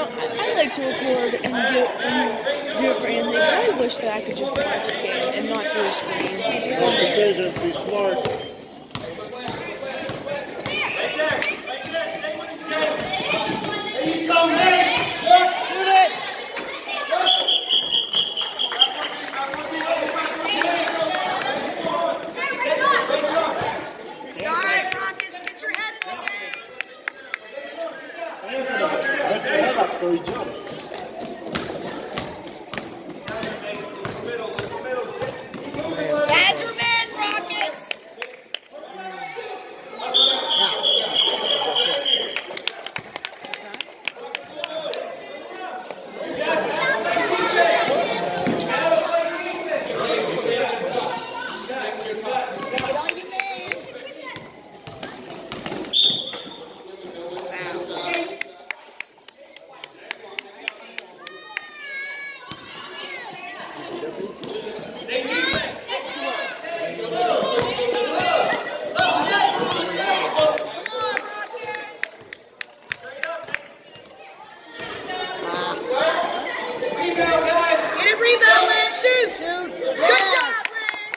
know, I like to record and do it for Anthony, but I wish that I could just watch the game and not through the screen. Good decisions, be smart. Shoot it! Alright, Rockets, get your head in the game. Lift your head up so he jumps. Badger men, Rockets. Rebound, Lynn. Shoot. Good job, Lynn.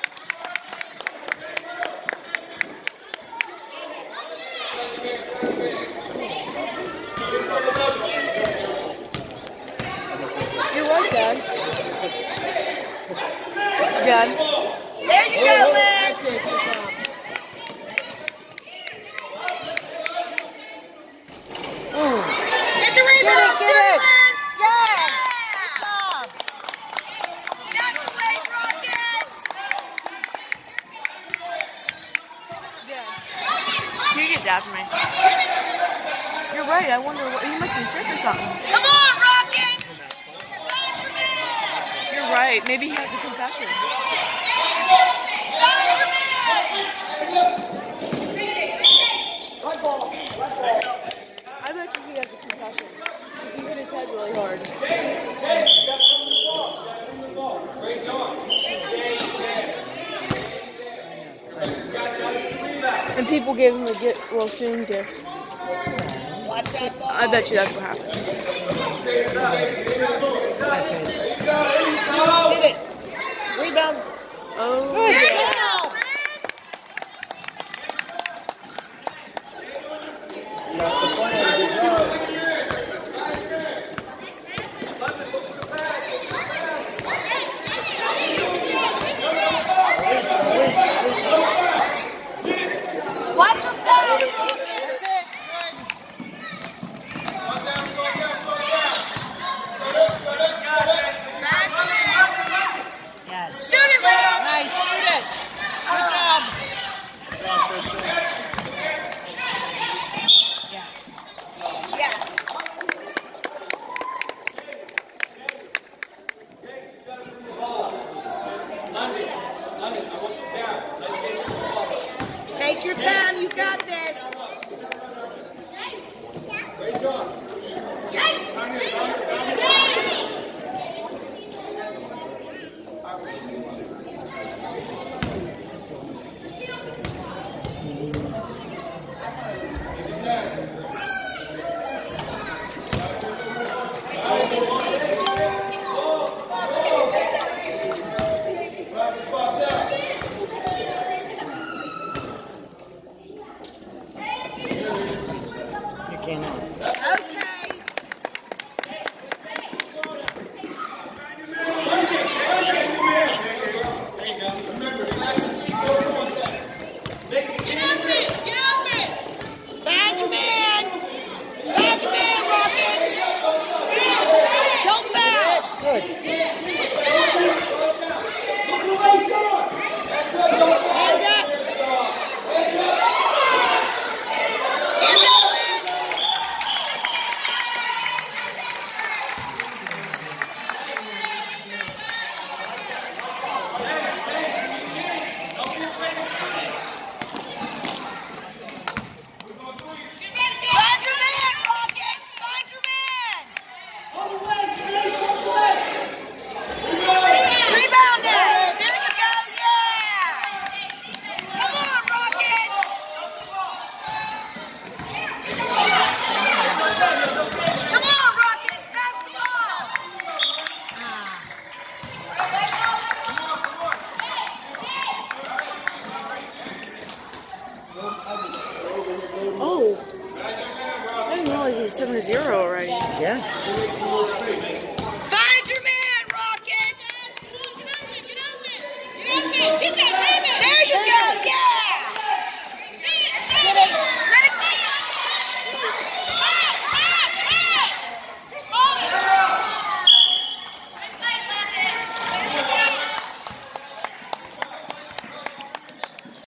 You're right, Dad. Dad. There you go, Lynn. Get the rebound. Get it. Yeah. Good job. That's the way, Rockets. Can you get that for me? You're right. I wonder what he must be sick or something. Come on, Rockets. Benjamin. You're right. Maybe he has a concussion. I bet you he has a concussion. Because he hit his head really hard. And people gave him a well soon gift. Watch that ball. I bet you that's what happened. That's it. Hit it. Rebound. Oh, There you yeah. go, That's the plan. Good job. Watch your foul, Rockets. That's it. Yes. Shoot it, Lynn. Nice. Shoot it. Good job. Good job, Christian. Yeah. Yeah. Take your time. You got this. You came on. Okay. 7-0 already. Yeah. Find your man, Rockets! Get open! Get open! Get open! Get that layman! There you go! Yeah!